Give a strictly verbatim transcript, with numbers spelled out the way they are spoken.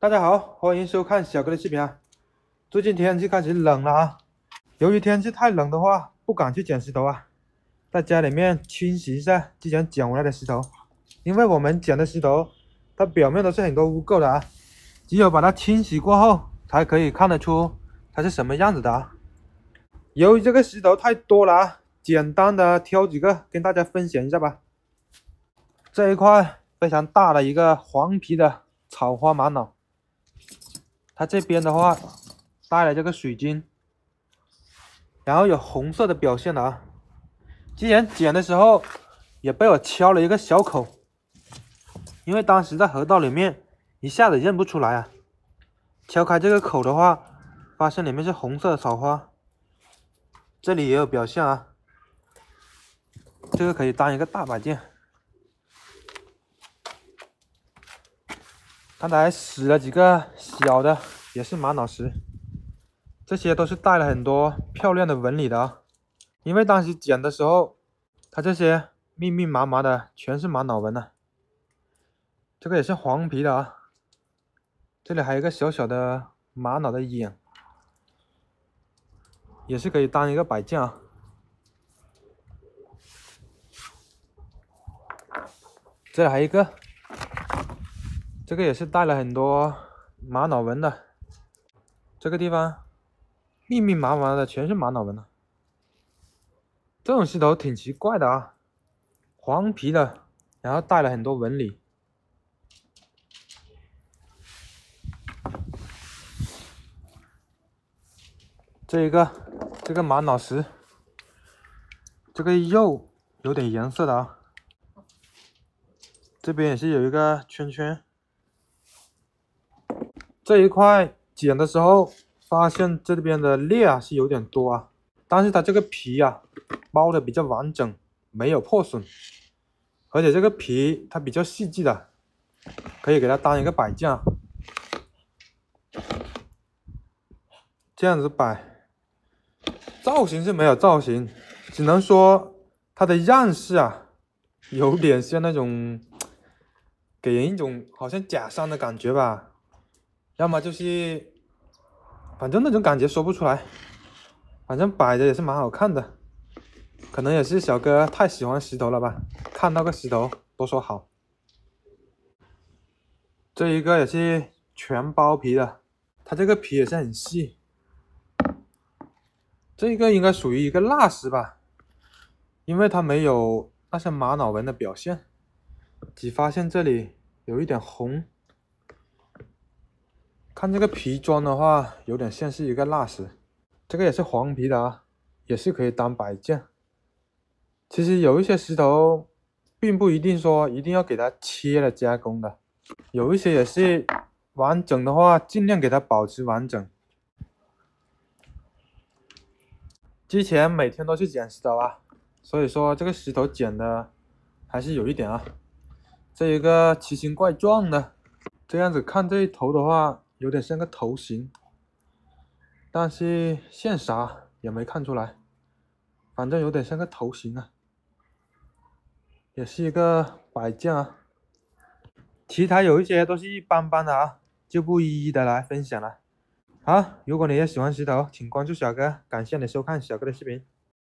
大家好，欢迎收看小哥的视频啊！最近天气开始冷了啊，由于天气太冷的话，不敢去捡石头啊，在家里面清洗一下之前捡回来的石头，因为我们捡的石头，它表面都是很多污垢的啊，只有把它清洗过后，才可以看得出它是什么样子的啊。由于这个石头太多了啊，简单的挑几个跟大家分享一下吧。这一块非常大的一个黄皮的草花玛瑙。它这边的话带了这个水晶，然后有红色的表现的啊。之前捡的时候也被我敲了一个小口，因为当时在河道里面一下子认不出来啊。敲开这个口的话，发现里面是红色的草花，这里也有表现啊。这个可以当一个大摆件。刚才死了几个小的，也是玛瑙石，这些都是带了很多漂亮的纹理的啊。因为当时捡的时候，它这些密密麻麻的全是玛瑙纹啊。这个也是黄皮的啊，这里还有一个小小的玛瑙的眼，也是可以当一个摆件啊。这里还有一个。这个也是带了很多玛瑙纹的，这个地方密密麻麻的全是玛瑙纹的。这种石头挺奇怪的啊，黄皮的，然后带了很多纹理。这一个，这个玛瑙石，这个肉有点颜色的啊。这边也是有一个圈圈。这一块捡的时候发现这边的裂啊是有点多啊，但是它这个皮啊包的比较完整，没有破损，而且这个皮它比较细致的，可以给它当一个摆件啊。这样子摆，造型是没有造型，只能说它的样式啊有点像那种给人一种好像假山的感觉吧。要么就是，反正那种感觉说不出来，反正摆着也是蛮好看的，可能也是小哥太喜欢石头了吧，看到个石头都说好。这一个也是全包皮的，它这个皮也是很细。这个应该属于一个蜡石吧，因为它没有那些玛瑙纹的表现，只发现这里有一点红。看这个皮装的话，有点像是一个蜡石。这个也是黄皮的啊，也是可以当摆件。其实有一些石头，并不一定说一定要给它切了加工的，有一些也是完整的话，尽量给它保持完整。之前每天都去捡石头啊，所以说这个石头捡的还是有一点啊。这一个奇形怪状的，这样子看这一头的话，有点像个头型，但是现啥也没看出来，反正有点像个头型啊，也是一个摆件啊。其他有一些都是一般般的啊，就不一一的来分享了。好，如果你也喜欢石头，请关注小哥，感谢你收看小哥的视频。